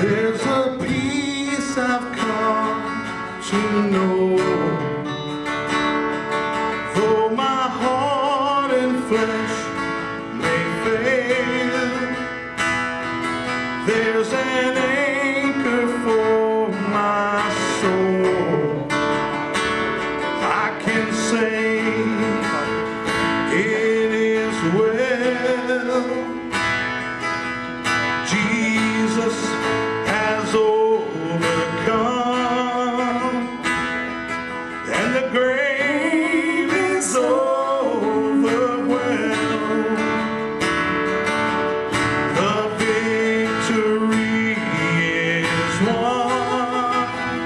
There's a peace I've come to know, though my heart and flesh may fail. There's an anchor for my soul. I can say it is well. Jesus has overcome, and the grave is overwhelmed. The victory is won.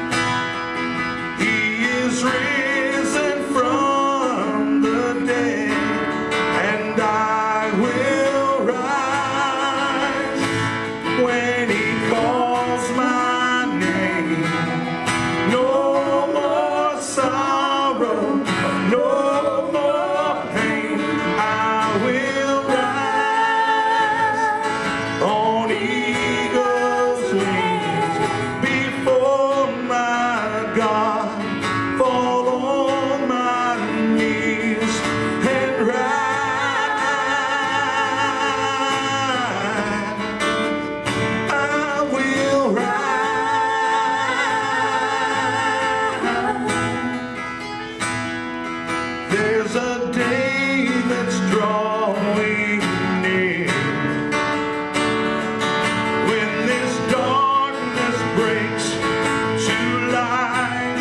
He is risen from the dead, and I will rise when He calls my name. No more sorrow, no more pain. I will rise on eagle's wings before my God, fall on my knees and rise. I will rise. There's a day that's drawing near when this darkness breaks to light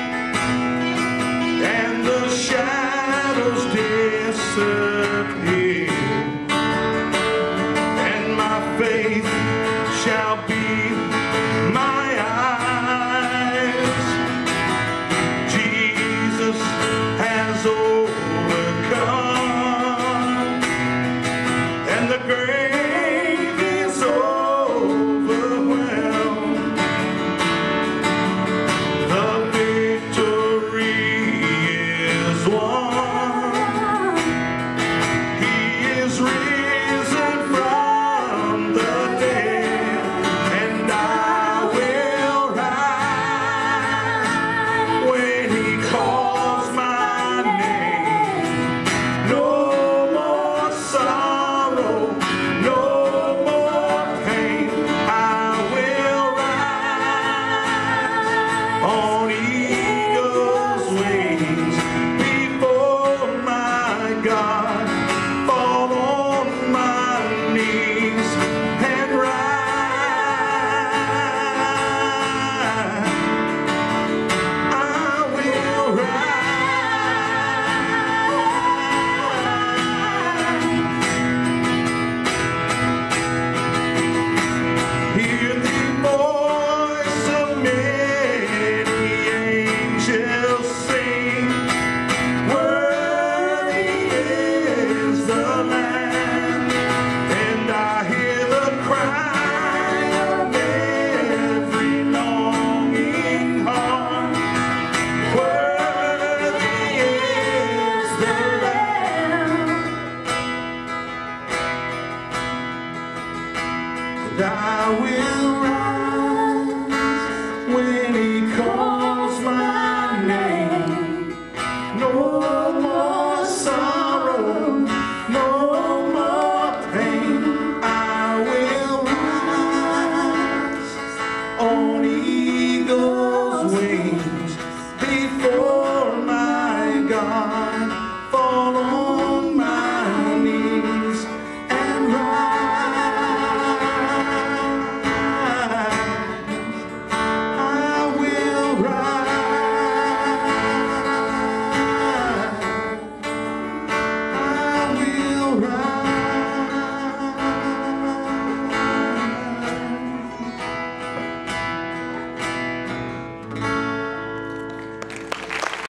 and the shadows disappear, and my faith shall be my eyes. Jesus has overcome, and the grave is overwhelmed. The victory is won. He is risen from the dead, and I will rise when He calls my name. No more sorrow, no more pain. I will rise on eagle's wings before my God, fall on my knees and rise. I will rise. Hear the voice of many angels sing, worthy is the Lamb. And I hear the cry of every longing heart, worthy is the Lamb. And I will rise when He calls my name. No more sorrow, no more pain. I will rise on eagle's wings before my God.